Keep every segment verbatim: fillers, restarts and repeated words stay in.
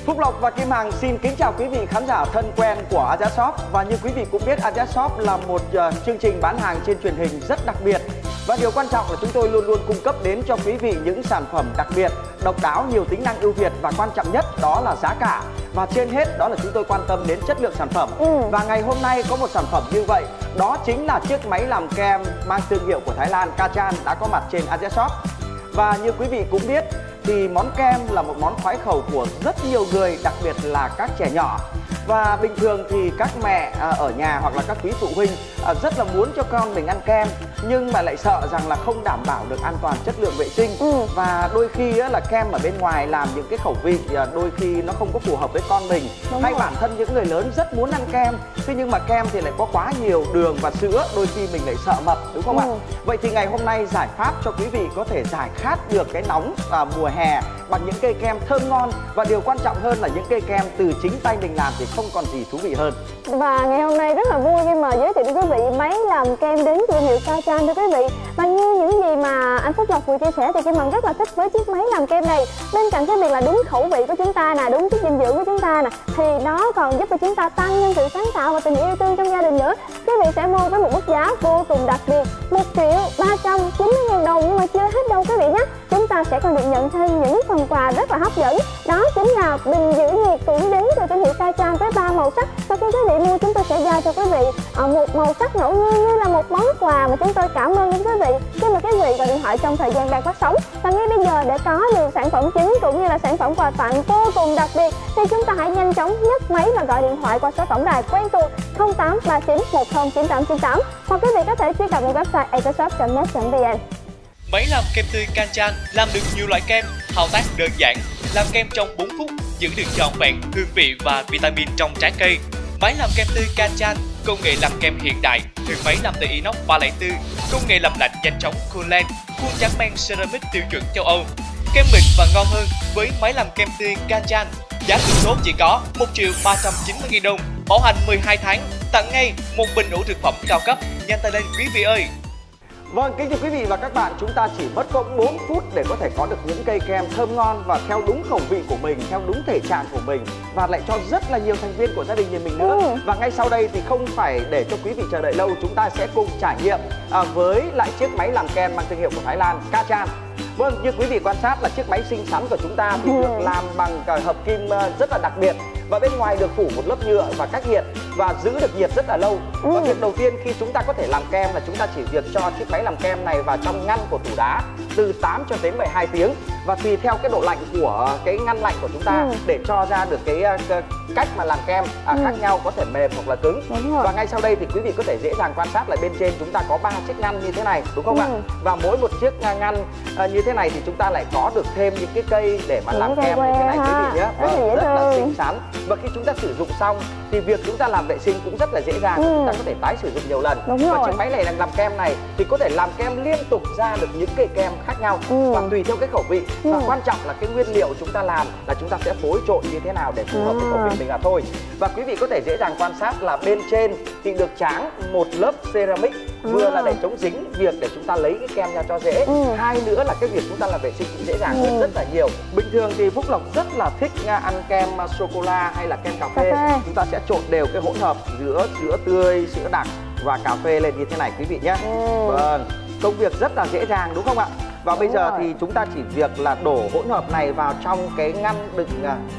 Phúc Lộc và Kim Hằng xin kính chào quý vị khán giả thân quen của Asia Shop. Và như quý vị cũng biết, Asia Shop là một uh, chương trình bán hàng trên truyền hình rất đặc biệt. Và điều quan trọng là chúng tôi luôn luôn cung cấp đến cho quý vị những sản phẩm đặc biệt, độc đáo, nhiều tính năng ưu việt, và quan trọng nhất đó là giá cả. Và trên hết đó là chúng tôi quan tâm đến chất lượng sản phẩm. ừ. Và ngày hôm nay có một sản phẩm như vậy, đó chính là chiếc máy làm kem mang thương hiệu của Thái Lan Kachan đã có mặt trên Asia Shop. Và như quý vị cũng biết thì món kem là một món khoái khẩu của rất nhiều người, đặc biệt là các trẻ nhỏ. Và bình thường thì các mẹ à, ở nhà hoặc là các quý phụ huynh à, rất là muốn cho con mình ăn kem, nhưng mà lại sợ rằng là không đảm bảo được an toàn chất lượng vệ sinh. ừ. Và đôi khi á, là kem ở bên ngoài làm những cái khẩu vị à, đôi khi nó không có phù hợp với con mình. Đúng Hay rồi. Bản thân những người lớn rất muốn ăn kem, thế nhưng mà kem thì lại có quá nhiều đường và sữa, đôi khi mình lại sợ mập, đúng không ừ. ạ? Vậy thì ngày hôm nay giải pháp cho quý vị có thể giải khát được cái nóng à, mùa hè bằng những cây kem thơm ngon, và điều quan trọng hơn là những cây kem từ chính tay mình làm thì không còn gì thú vị hơn. Và ngày hôm nay rất là vui khi mà giới thiệu với quý vị máy làm kem đến từ thương hiệu Kachan thưa quý vị. Và như những gì mà anh Phúc Lộc vừa chia sẻ thì Kim Hằng rất là thích với chiếc máy làm kem này. Bên cạnh cái việc là đúng khẩu vị của chúng ta nè, đúng chất dinh dưỡng của chúng ta nè, thì nó còn giúp cho chúng ta tăng thêm sự sáng tạo và tình yêu thương trong gia đình nữa. Quý vị sẽ mua với một mức giá vô cùng đặc biệt, một triệu ba trăm chín mươi ngàn đồng. Nhưng mà chưa hết đâu quý vị nhé, chúng ta sẽ còn được nhận thêm những phần quà rất là hấp dẫn. Đó chính là bình giữ nhiệt cũng đến từ thương hiệu Kachan với ba màu sắc. Và khi quý vị mua, chúng tôi sẽ giao cho quý vị ở một màu sắc ngẫu nhiên như là một món quà mà chúng tôi cảm ơn đến quý vị khi mà quý vị gọi điện thoại trong thời gian đang phát sóng. Và ngay bây giờ, để có được sản phẩm chính cũng như là sản phẩm quà tặng vô cùng đặc biệt thì chúng ta hãy nhanh chóng nhấc máy và gọi điện thoại qua số tổng đài quen thuộc không tám ba chín một không chín tám chín tám, hoặc quý vị có thể truy cập vào website asiashop chấm net chấm vn. Máy làm kem tươi Kachan làm được nhiều loại kem, thao tác đơn giản, làm kem trong bốn phút, giữ được trọn vẹn hương vị và vitamin trong trái cây. Máy làm kem tươi Kachan, công nghệ làm kem hiện đại, thuyền máy làm từ inox ba không bốn, công nghệ làm lạnh nhanh chóng Coolend, khuôn trắng men ceramic tiêu chuẩn châu Âu. Kem mịn và ngon hơn với máy làm kem tươi Kachan. Giá thử số chỉ có một triệu ba trăm chín mươi nghìn đồng, bảo hành mười hai tháng, tặng ngay một bình ủ thực phẩm cao cấp. Nhanh tay lên quý vị ơi! Vâng, kính thưa quý vị và các bạn, chúng ta chỉ mất có bốn phút để có thể có được những cây kem thơm ngon và theo đúng khẩu vị của mình, theo đúng thể trạng của mình, và lại cho rất là nhiều thành viên của gia đình nhà mình nữa. ừ. Và ngay sau đây thì không phải để cho quý vị chờ đợi lâu, chúng ta sẽ cùng trải nghiệm à, với lại chiếc máy làm kem mang thương hiệu của Thái Lan Kachan. Vâng, như quý vị quan sát là chiếc máy xinh xắn của chúng ta thì được làm bằng hợp kim rất là đặc biệt, và bên ngoài được phủ một lớp nhựa và cách nhiệt và giữ được nhiệt rất là lâu. ừ. Và việc đầu tiên khi chúng ta có thể làm kem là chúng ta chỉ việc cho chiếc máy làm kem này vào trong ngăn của tủ đá từ tám cho đến mười hai tiếng, và tùy theo cái độ lạnh của cái ngăn lạnh của chúng ta ừ. để cho ra được cái uh, cách mà làm kem à, ừ. khác nhau, có thể mềm hoặc là cứng. Và ngay sau đây thì quý vị có thể dễ dàng quan sát là bên trên chúng ta có ba chiếc ngăn như thế này, đúng không ừ. ạ? Và mỗi một chiếc ngăn uh, như thế này thì chúng ta lại có được thêm những cái cây để mà làm kem như thế này quý vị nhé. Vâng, rất là xinh xắn. Và khi chúng ta sử dụng xong thì việc chúng ta làm vệ sinh cũng rất là dễ dàng, ừ. chúng ta có thể tái sử dụng nhiều lần. Đúng và rồi. Chiếc máy này làm kem này thì có thể làm kem liên tục ra được những cây kem khác nhau, ừ. và tùy theo cái khẩu vị. ừ. Và quan trọng là cái nguyên liệu chúng ta làm là chúng ta sẽ phối trộn như thế nào để phù hợp với khẩu vị mình là thôi. Và quý vị có thể dễ dàng quan sát là bên trên thì được tráng một lớp ceramic, vừa ừ. là để chống dính việc để chúng ta lấy cái kem ra cho dễ, ừ. hai nữa là cái việc chúng ta làm vệ sinh cũng dễ dàng hơn ừ. rất là nhiều. Bình thường thì Phúc Lộc rất là thích ăn kem sô cô la hay là kem cà phê. cà phê chúng ta sẽ trộn đều cái hỗn hợp giữa sữa tươi, sữa đặc và cà phê lên như thế này quý vị nhé. ừ. Vâng, công việc rất là dễ dàng đúng không ạ? Và đúng bây giờ rồi. Thì chúng ta chỉ việc là đổ hỗn hợp này vào trong cái ngăn đựng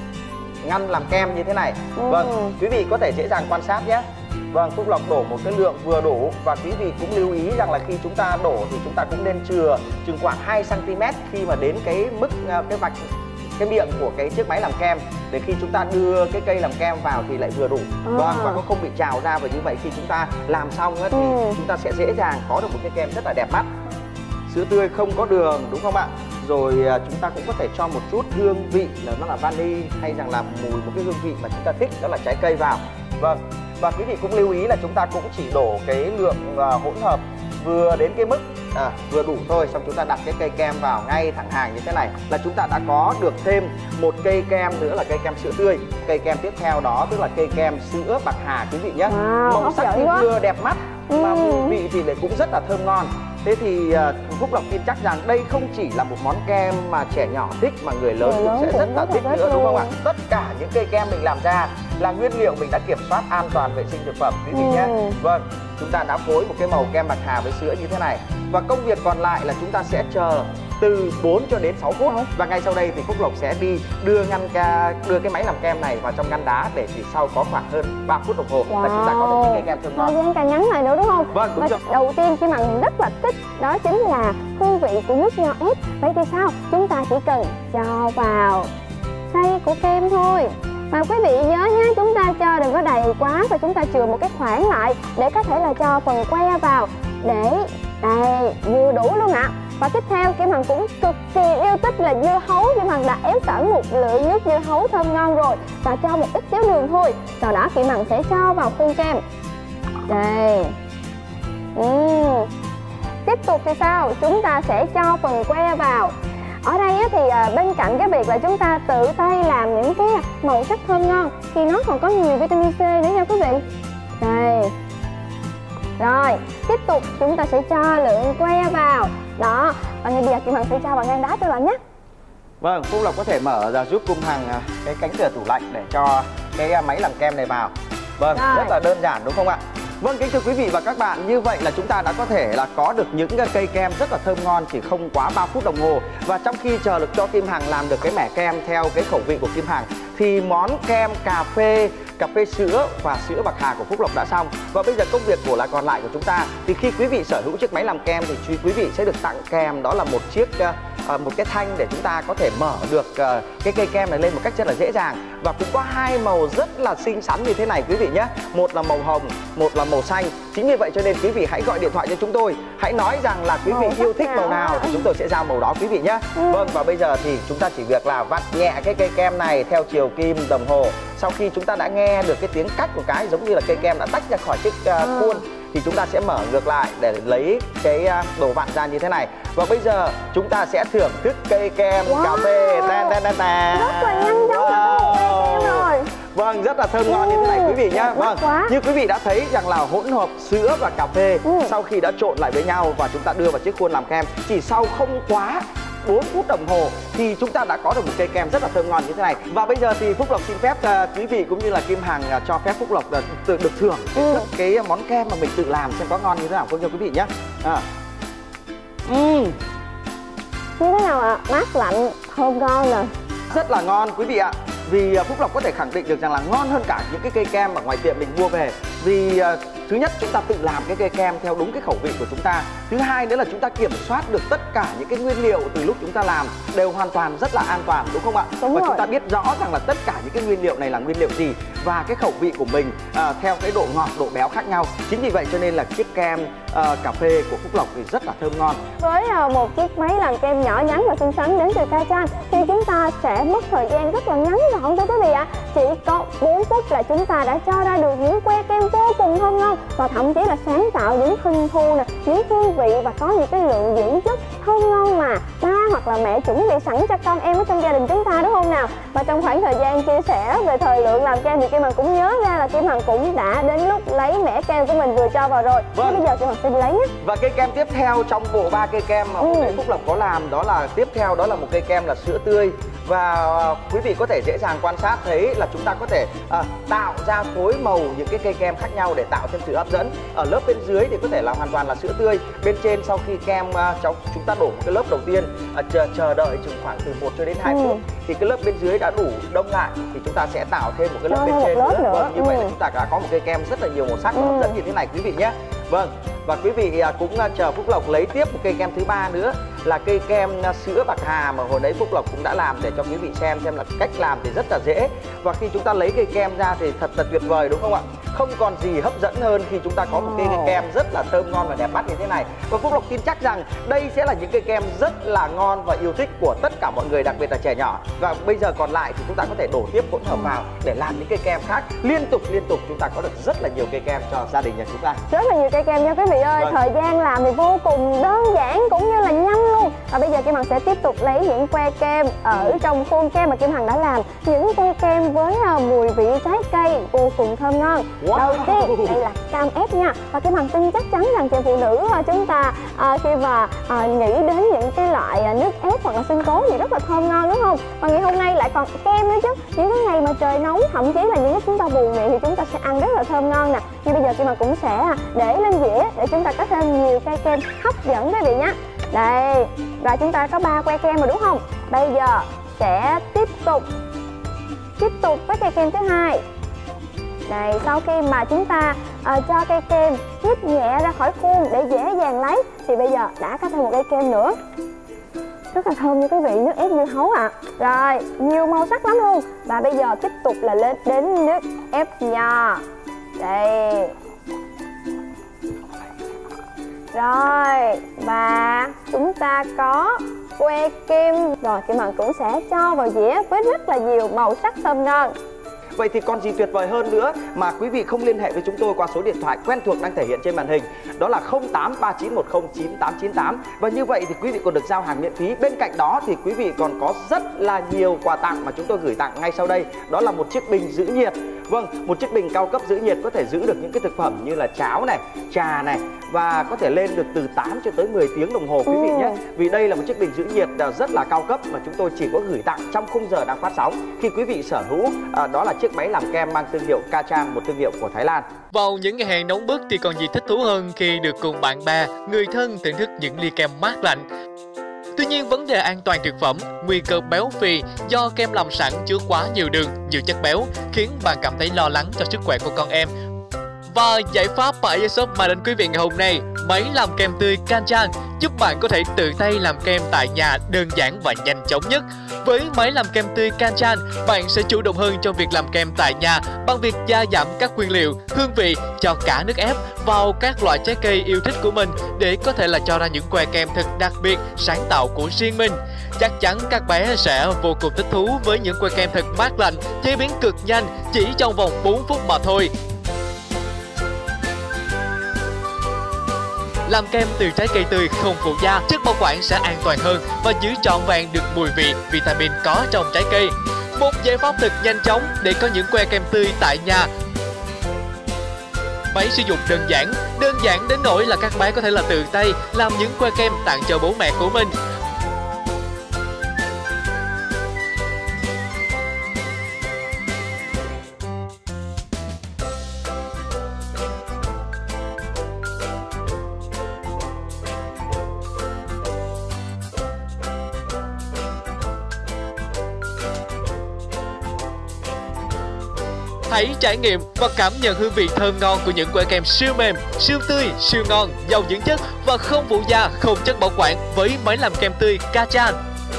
ngăn làm kem như thế này. ừ. Vâng, quý vị có thể dễ dàng quan sát nhé. Vâng, Phúc Lộc đổ một cái lượng vừa đủ, và quý vị cũng lưu ý rằng là khi chúng ta đổ thì chúng ta cũng nên chừa chừng khoảng hai xăng ti mét khi mà đến cái mức cái vạch cái miệng của cái chiếc máy làm kem, để khi chúng ta đưa cái cây làm kem vào thì lại vừa đủ. à. Vâng, và nó không bị trào ra, và như vậy khi chúng ta làm xong ấy, thì ừ. chúng ta sẽ dễ dàng có được một cái kem rất là đẹp mắt. Sữa tươi không có đường đúng không ạ? Rồi chúng ta cũng có thể cho một chút hương vị là nó là vani, hay rằng là mùi một cái hương vị mà chúng ta thích, đó là trái cây vào. Vâng, và quý vị cũng lưu ý là chúng ta cũng chỉ đổ cái lượng uh, hỗn hợp vừa đến cái mức à, vừa đủ thôi, xong chúng ta đặt cái cây kem vào ngay thẳng hàng như thế này là chúng ta đã có được thêm một cây kem nữa là cây kem sữa tươi. Cây kem tiếp theo đó tức là cây kem sữa bạc hà quý vị nhé. Wow, màu sắc thì vừa đẹp mắt, ừ. mà mùi vị thì lại cũng rất là thơm ngon. Thế thì uh, Phúc Lộc tin chắc rằng đây không chỉ là một món kem mà trẻ nhỏ thích mà người lớn người cũng lớn sẽ cũng rất là rất thích là nữa, thích đúng không luôn. ạ? Tất cả những cây kem mình làm ra là nguyên liệu mình đã kiểm soát an toàn vệ sinh thực phẩm quý vị Ừ. nhé. Vâng, chúng ta đã phối một cái màu kem bạc hà với sữa như thế này. Và công việc còn lại là chúng ta sẽ chờ từ bốn cho đến sáu phút. Và ngay sau đây thì Phúc Lộc sẽ đi đưa ngăn ca đưa cái máy làm kem này vào trong ngăn đá để chỉ sau có khoảng hơn ba phút đồng hồ Wow. là chúng ta có được những cái kem thơm Thời ngon. gian càng ngắn này nữa đúng không? Vâng, đúng Và rồi. đầu tiên Kim Hằng rất là thích đó chính là hương vị của nước nho ép. Vậy thì sao? Chúng ta chỉ cần cho vào xay của kem thôi. Và quý vị nhớ nhé, chúng ta cho đừng có đầy quá và chúng ta chừa một cái khoảng lại để có thể là cho phần que vào để đây vừa đủ luôn ạ. Và tiếp theo Kim Hằng cũng cực kỳ yêu thích là dưa hấu. Kim Hằng đã ép sẵn một lượng nước dưa hấu thơm ngon rồi và cho một ít xíu đường thôi. Sau đó Kim Hằng sẽ cho vào khuôn kem. Đây. Uhm. Tiếp tục thì sao? Chúng ta sẽ cho phần que vào. Ở đây thì bên cạnh cái việc là chúng ta tự tay làm những cái màu sắc thơm ngon thì nó còn có nhiều vitamin C nữa nha quý vị. Đây. Rồi, tiếp tục chúng ta sẽ cho lượng que vào. Đó, và ngay bây giờ Kim Hằng sẽ cho vào ngăn đá cho bạn nhé. Vâng, Phúc Lộc có thể mở ra giúp Cung Hằng cái cánh cửa tủ lạnh để cho cái máy làm kem này vào. Vâng, Rồi. rất là đơn giản đúng không ạ? Vâng, kính thưa quý vị và các bạn, như vậy là chúng ta đã có thể là có được những cây kem rất là thơm ngon chỉ không quá ba phút đồng hồ. Và trong khi chờ được cho Kim Hằng làm được cái mẻ kem theo cái khẩu vị của Kim Hằng thì món kem cà phê, cà phê sữa và sữa bạc hà của Phúc Lộc đã xong. Và bây giờ công việc của lại còn lại của chúng ta thì khi quý vị sở hữu chiếc máy làm kem thì quý vị sẽ được tặng kèm đó là một chiếc uh, một cái thanh để chúng ta có thể mở được uh, cái cây kem này lên một cách rất là dễ dàng. Và cũng có hai màu rất là xinh xắn như thế này quý vị nhé. Một là màu hồng, một là màu xanh. Chính vì vậy cho nên quý vị hãy gọi điện thoại cho chúng tôi, hãy nói rằng là quý vị yêu thích màu nào thì chúng tôi sẽ giao màu đó quý vị nhé. Ừ. Vâng, và bây giờ thì chúng ta chỉ việc là vặn nhẹ cái cây kem này theo chiều kim đồng hồ. Sau khi chúng ta đã nghe được cái tiếng cách một cái giống như là cây kem đã tách ra khỏi chiếc uh, à. khuôn thì chúng ta sẽ mở ngược lại để lấy cái uh, đồ vặn ra như thế này. Và bây giờ chúng ta sẽ thưởng thức cây kem Wow. cà phê. Tan, tan, tan, tan. Rất là nhanh chóng wow. Cây kem rồi. Vâng, rất là thơm ngon như thế này quý vị nhé. Vâng, quá. như quý vị đã thấy rằng là hỗn hợp sữa và cà phê ừ. sau khi đã trộn lại với nhau và chúng ta đưa vào chiếc khuôn làm kem chỉ sau không quá bốn phút đồng hồ thì chúng ta đã có được một cây kem rất là thơm ngon như thế này. Và bây giờ thì Phúc Lộc xin phép uh, quý vị cũng như là Kim Hằng uh, cho phép Phúc Lộc uh, tự được thưởng ừ. cái món kem mà mình tự làm xem có ngon như thế nào không cho quý vị nhé. À. uhm. Như thế nào ạ? Mát lạnh, thơm ngon nè. Rất là ngon quý vị ạ. Vì Phúc Lộc có thể khẳng định được rằng là ngon hơn cả những cái cây kem mà ngoài tiệm mình mua về. Vì uh, thứ nhất chúng ta tự làm cái cây kem theo đúng cái khẩu vị của chúng ta. Thứ hai nữa là chúng ta kiểm soát được tất cả những cái nguyên liệu từ lúc chúng ta làm đều hoàn toàn rất là an toàn đúng không ạ? Đúng và rồi. chúng ta biết rõ rằng là tất cả những cái nguyên liệu này là nguyên liệu gì và cái khẩu vị của mình uh, theo cái độ ngọt, độ béo khác nhau. Chính vì vậy cho nên là chiếc kem uh, cà phê của Phúc Lộc thì rất là thơm ngon. Với uh, một chiếc máy làm kem nhỏ nhắn và xinh xắn đến từ Kachan thì chúng ta sẽ mất thời gian rất là ngắn gọn thôi quý vị ạ. Chỉ có bốn phút là chúng ta đã cho ra được những que kem vô cùng thơm ngon và thậm chí là sáng tạo những hình thù nè, những hương vị và có những cái lượng dưỡng chất thơm ngon mà ba hoặc là mẹ chuẩn bị sẵn cho con em ở trong gia đình chúng ta đúng không nào? Và trong khoảng thời gian chia sẻ về thời lượng làm kem thì Kim Hằng cũng nhớ ra là Kim Hằng cũng đã đến lúc lấy mẻ kem của mình vừa cho vào rồi. Vâng. Bây giờ Kim Hằng sẽ đi lấy nhé. Và cây kem tiếp theo trong bộ ba cây kem mà ừ. Phúc Lộc có làm đó là tiếp theo đó là một cây kem là sữa tươi. Và uh, quý vị có thể dễ dàng quan sát thấy là chúng ta có thể uh, tạo ra phối màu những cái cây kem khác nhau để tạo thêm sự hấp dẫn. Ở lớp bên dưới thì có thể là hoàn toàn là sữa tươi. Bên trên sau khi kem uh, cháu chúng ta đổ một cái lớp đầu tiên uh, chờ chờ đợi chừng khoảng từ một cho đến hai ừ. phút thì cái lớp bên dưới đã đủ đông lại thì chúng ta sẽ tạo thêm một cái lớp Cho bên thêm trên một lớp nữa. nữa. Vâng, như ừ. vậy là chúng ta đã có một cây kem rất là nhiều màu sắc và ừ. hấp dẫn như thế này quý vị nhé. Vâng, và quý vị cũng chờ Phúc Lộc lấy tiếp một cây kem thứ ba nữa là cây kem sữa bạc hà mà hồi đấy Phúc Lộc cũng đã làm để cho quý vị xem xem là cách làm thì rất là dễ. Và khi chúng ta lấy cây kem ra thì thật là tuyệt vời đúng không ạ? Không còn gì hấp dẫn hơn khi chúng ta có một cây kem rất là thơm ngon và đẹp mắt như thế này. Và Phúc Lộc tin chắc rằng đây sẽ là những cây kem rất là ngon và yêu thích của tất cả mọi người, đặc biệt là trẻ nhỏ. Và bây giờ còn lại thì chúng ta có thể đổ tiếp hỗn hợp vào để làm những cây kem khác liên tục liên tục chúng ta có được rất là nhiều cây kem cho gia đình nhà chúng ta. Rất là nhiều cây kem nha quý vị ơi. Vâng. Thời gian làm thì vô cùng đơn giản cũng như là nhanh luôn. Và bây giờ Kim Hằng sẽ tiếp tục lấy những que kem ở trong khuôn kem mà Kim Hằng đã làm. Những que kem với mùi vị trái cây vô cùng thơm ngon. Wow. Đầu tiên đây là cam ép nha. Và Kim Hằng tin chắc chắn rằng chị phụ nữ chúng ta à, khi mà à, nghĩ đến những cái loại nước ép hoặc là sinh tố thì rất là thơm ngon đúng không? Và ngày hôm nay lại còn kem nữa chứ. Những cái ngày mà trời nóng, thậm chí là những lúc chúng ta buồn miệng thì chúng ta sẽ ăn rất là thơm ngon nè. Như bây giờ Kim Hằng cũng sẽ để lên dĩa để chúng ta có thêm nhiều cây kem hấp dẫn quý vị nhé. Đây, và chúng ta có ba que kem rồi đúng không? Bây giờ sẽ tiếp tục tiếp tục với cây kem thứ hai. Đây, sau khi mà chúng ta uh, cho cây kem nhích nhẹ ra khỏi khuôn để dễ dàng lấy thì bây giờ đã có thêm một cây kem nữa. Rất là thơm như quý vị, nước ép dưa hấu ạ. À. Rồi, nhiều màu sắc lắm luôn. Và bây giờ tiếp tục là lên đến nước ép nho. Đây. Rồi, và chúng ta có que kem. Rồi, Kim Hằng cũng sẽ cho vào dĩa với rất là nhiều màu sắc thơm ngon. Vậy thì còn gì tuyệt vời hơn nữa mà quý vị không liên hệ với chúng tôi qua số điện thoại quen thuộc đang thể hiện trên màn hình. Đó là không tám ba chín một không chín tám chín tám. Và như vậy thì quý vị còn được giao hàng miễn phí. Bên cạnh đó thì quý vị còn có rất là nhiều quà tặng mà chúng tôi gửi tặng ngay sau đây. Đó là một chiếc bình giữ nhiệt. Vâng, một chiếc bình cao cấp giữ nhiệt có thể giữ được những cái thực phẩm như là cháo này, trà này, và có thể lên được từ tám cho tới mười tiếng đồng hồ quý vị nhé. Vì đây là một chiếc bình giữ nhiệt rất là cao cấp mà chúng tôi chỉ có gửi tặng trong khung giờ đang phát sóng. Khi quý vị sở hữu à, đó là chiếc máy làm kem mang thương hiệu Kachan, một thương hiệu của Thái Lan. Vào những ngày hè nóng bức thì còn gì thích thú hơn khi được cùng bạn bè, người thân thưởng thức những ly kem mát lạnh. Tuy nhiên, vấn đề an toàn thực phẩm, nguy cơ béo phì do kem làm sẵn chứa quá nhiều đường, nhiều chất béo khiến bạn cảm thấy lo lắng cho sức khỏe của con em. Và giải pháp mà a ét Shop mang đến quý vị ngày hôm nay, máy làm kem tươi Kachan giúp bạn có thể tự tay làm kem tại nhà đơn giản và nhanh chóng nhất. Với máy làm kem tươi Kachan, bạn sẽ chủ động hơn trong việc làm kem tại nhà bằng việc gia giảm các nguyên liệu, hương vị cho cả nước ép vào các loại trái cây yêu thích của mình để có thể là cho ra những que kem thật đặc biệt, sáng tạo của riêng mình. Chắc chắn các bé sẽ vô cùng thích thú với những que kem thật mát lạnh, chế biến cực nhanh chỉ trong vòng bốn phút mà thôi. Làm kem từ trái cây tươi không phụ gia, chất bảo quản sẽ an toàn hơn và giữ trọn vẹn được mùi vị, vitamin có trong trái cây. Một giải pháp thật nhanh chóng để có những que kem tươi tại nhà. Máy sử dụng đơn giản, đơn giản đến nỗi là các bé có thể là tự tay làm những que kem tặng cho bố mẹ của mình. Hãy trải nghiệm và cảm nhận hương vị thơm ngon của những que kem siêu mềm, siêu tươi, siêu ngon, giàu dưỡng chất và không phụ gia, không chất bảo quản với máy làm kem tươi Kachan.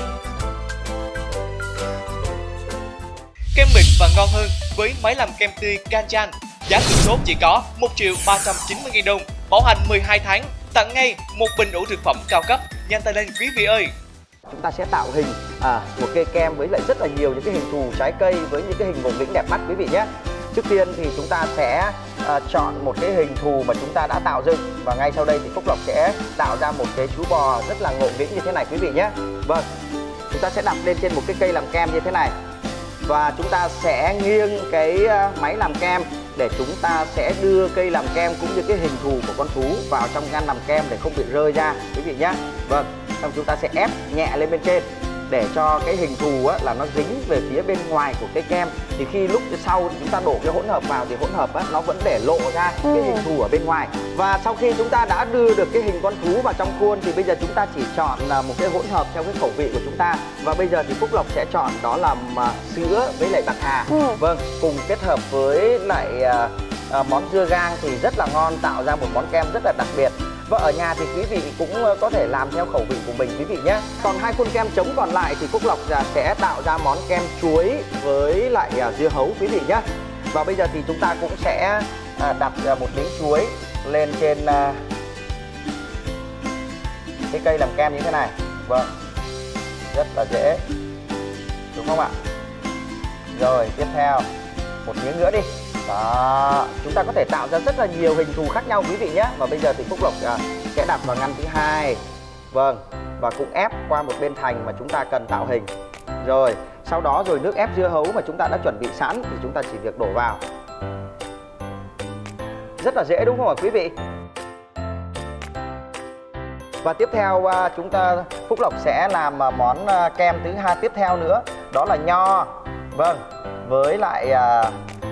Kem mịn và ngon hơn với máy làm kem tươi Kachan. Giá cước sốt chỉ có một triệu ba trăm chín mươi nghìn đồng, bảo hành mười hai tháng, tặng ngay một bình ủ thực phẩm cao cấp. Nhanh tay lên quý vị ơi! Chúng ta sẽ tạo hình à, một cây kem với lại rất là nhiều những cái hình thù trái cây với những cái hình ngộ nghĩnh đẹp mắt quý vị nhé. Trước tiên thì chúng ta sẽ à, chọn một cái hình thù mà chúng ta đã tạo dựng, và ngay sau đây thì Phúc Lộc sẽ tạo ra một cái chú bò rất là ngộ nghĩnh như thế này quý vị nhé. Vâng, chúng ta sẽ đặt lên trên một cái cây làm kem như thế này, và chúng ta sẽ nghiêng cái máy làm kem để chúng ta sẽ đưa cây làm kem cũng như cái hình thù của con thú vào trong ngăn làm kem để không bị rơi ra quý vị nhé. Vâng, xong chúng ta sẽ ép nhẹ lên bên trên để cho cái hình thù á, là nó dính về phía bên ngoài của cái kem. Thì khi lúc sau chúng ta đổ cái hỗn hợp vào thì hỗn hợp á, nó vẫn để lộ ra cái hình thù ở bên ngoài. Và sau khi chúng ta đã đưa được cái hình con thú vào trong khuôn thì bây giờ chúng ta chỉ chọn là một cái hỗn hợp theo cái khẩu vị của chúng ta. Và bây giờ thì Phúc Lộc sẽ chọn đó là sữa với lại bạc hà. Ừ. Vâng, cùng kết hợp với lại à, à, món dưa gang thì rất là ngon, tạo ra một món kem rất là đặc biệt. Và ở nhà thì quý vị cũng có thể làm theo khẩu vị của mình quý vị nhé. Còn hai khuôn kem trống còn lại thì Phúc Lộc sẽ tạo ra món kem chuối với lại dưa hấu quý vị nhé. Và bây giờ thì chúng ta cũng sẽ đặt một miếng chuối lên trên cái cây làm kem như thế này. Vâng, rất là dễ, đúng không ạ? Rồi tiếp theo một miếng nữa đi. Đó, chúng ta có thể tạo ra rất là nhiều hình thù khác nhau quý vị nhé. Và bây giờ thì Phúc Lộc à, sẽ đặt vào ngăn thứ hai. Vâng, và cũng ép qua một bên thành mà chúng ta cần tạo hình. Rồi, sau đó rồi nước ép dưa hấu mà chúng ta đã chuẩn bị sẵn thì chúng ta chỉ việc đổ vào. Rất là dễ đúng không ạ quý vị? Và tiếp theo chúng ta Phúc Lộc sẽ làm món kem thứ hai tiếp theo nữa, đó là nho. Vâng, với lại uh,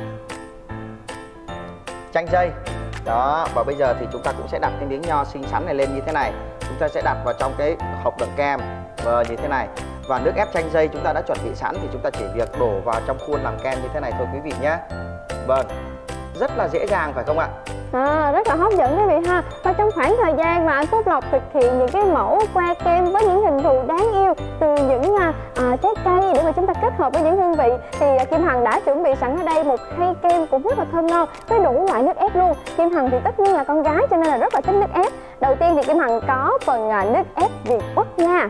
chanh dây. Đó, và bây giờ thì chúng ta cũng sẽ đặt cái miếng nho xinh xắn này lên như thế này. Chúng ta sẽ đặt vào trong cái hộp đựng kem và như thế này. Và nước ép chanh dây chúng ta đã chuẩn bị sẵn thì chúng ta chỉ việc đổ vào trong khuôn làm kem như thế này thôi quý vị nhé. Vâng, rất là dễ dàng phải không ạ? À, rất là hấp dẫn quý vị ha. Và trong khoảng thời gian mà anh Phúc Lộc thực hiện những cái mẫu que kem với những hình thù đáng yêu từ những à, à, trái cây để mà chúng ta kết hợp với những hương vị, thì à, Kim Hằng đã chuẩn bị sẵn ở đây một khay kem cũng rất là thơm ngon với đủ loại nước ép luôn. Kim Hằng thì tất nhiên là con gái cho nên là rất là thích nước ép. Đầu tiên thì Kim Hằng có phần à, nước ép Việt Quất nha.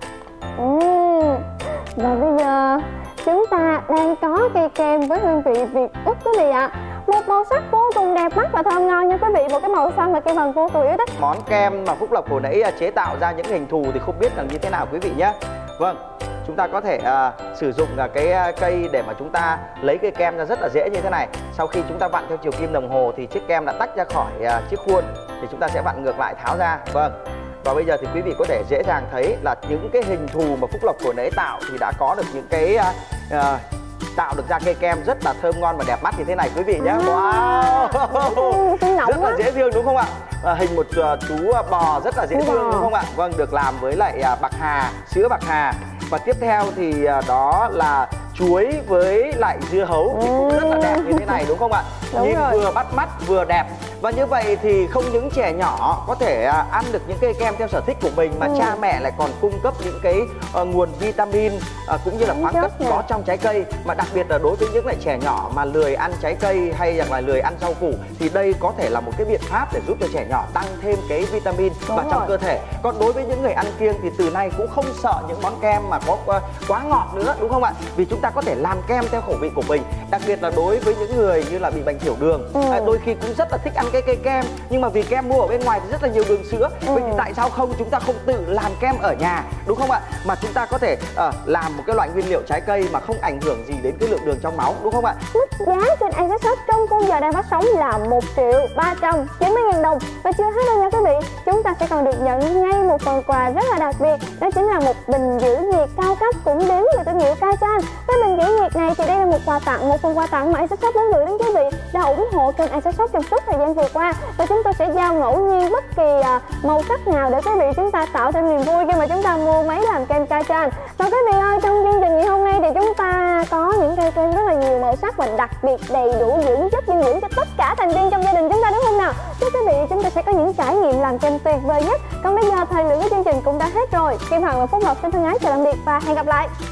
uhm. Và bây giờ chúng ta đang có cây kem với hương vị Việt Quất quý vị ạ. Một màu sắc vô cùng đẹp mắt và thơm ngon nha quý vị. Một cái màu xanh mà Kim Hằng vô cùng yêu thích. Món kem mà Phúc Lộc hồi nãy chế tạo ra những hình thù thì không biết là như thế nào quý vị nhé. Vâng, chúng ta có thể uh, sử dụng uh, cái uh, cây để mà chúng ta lấy cây kem ra rất là dễ như thế này. Sau khi chúng ta vặn theo chiều kim đồng hồ thì chiếc kem đã tách ra khỏi uh, chiếc khuôn, thì chúng ta sẽ vặn ngược lại tháo ra. Vâng, và bây giờ thì quý vị có thể dễ dàng thấy là những cái hình thù mà Phúc Lộc hồi nãy tạo thì đã có được những cái uh, uh, tạo được ra cây kem rất là thơm ngon và đẹp mắt như thế này quý vị nhé. Wow, rất là dễ thương đúng không ạ? À, hình một uh, chú bò rất là dễ thương đúng không ạ? Vâng, được làm với lại uh, bạc hà, sữa bạc hà. Và tiếp theo thì uh, đó là chuối với lại dưa hấu thì cũng rất là đẹp như thế này đúng không ạ? Đúng Nhìn rồi. vừa bắt mắt vừa đẹp. Và như vậy thì không những trẻ nhỏ có thể à, ăn được những cây kem theo sở thích của mình, mà ừ. cha mẹ lại còn cung cấp những cái uh, nguồn vitamin uh, cũng như là khoáng chất có trong trái cây. Mà đặc biệt là đối với những lại trẻ nhỏ mà lười ăn trái cây hay là lười ăn rau củ thì đây có thể là một cái biện pháp để giúp cho trẻ nhỏ tăng thêm cái vitamin Đúng vào rồi. trong cơ thể. Còn đối với những người ăn kiêng thì từ nay cũng không sợ những món kem mà có uh, quá ngọt nữa đúng không ạ? Vì chúng ta có thể làm kem theo khẩu vị của mình. Đặc biệt là đối với những người như là bị bệnh tiểu đường, ừ. à, đôi khi cũng rất là thích ăn cái cây kem, nhưng mà vì kem mua ở bên ngoài thì rất là nhiều đường sữa. ừ. Vậy thì tại sao không chúng ta không tự làm kem ở nhà đúng không ạ? Mà chúng ta có thể uh, làm một cái loại nguyên liệu trái cây mà không ảnh hưởng gì đến cái lượng đường trong máu đúng không ạ? Mức giá trên AccessShop trong khung giờ đang phát sóng là một triệu ba trăm chín mươi nghìn đồng. Và chưa hết đâu nha quý vị, chúng ta sẽ còn được nhận ngay một phần quà rất là đặc biệt, đó chính là một bình giữ nhiệt cao cấp cũng đến từ thương hiệu Kachan. Với bình giữ nhiệt này thì đây là một quà tặng, một phần quà tặng mà AccessShop muốn gửi đến quý vị đã ủng hộ kênh AccessShop trong suốt thời gian vừa qua. Và chúng tôi sẽ giao ngẫu nhiên bất kỳ uh, màu sắc nào để quý vị chúng ta tạo thêm niềm vui khi mà chúng ta mua máy làm kem Kachan. Và quý vị ơi, trong chương trình ngày hôm nay thì chúng ta có những cây kem rất là nhiều màu sắc và đặc biệt đầy đủ dưỡng chất dinh dưỡng cho tất cả thành viên trong gia đình chúng ta đúng không nào? Chúc quý vị chúng ta sẽ có những trải nghiệm làm kem tuyệt vời nhất. Còn bây giờ thời lượng của chương trình cũng đã hết rồi. Kim Hằng và Phúc Lộc xin thân ái chào tạm biệt và hẹn gặp lại.